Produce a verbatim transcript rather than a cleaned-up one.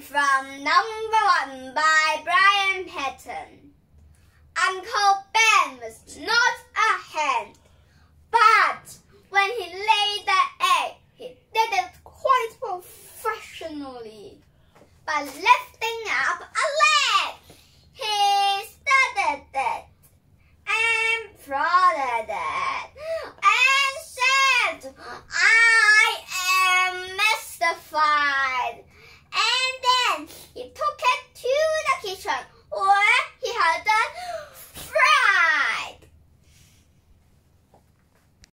from Number One by Brian Patton. Uncle Ben was not a hen, but when he laid the egg, he did it quite professionally. By lifting up a leg, he studied it and prodded it and said, "I am mystified."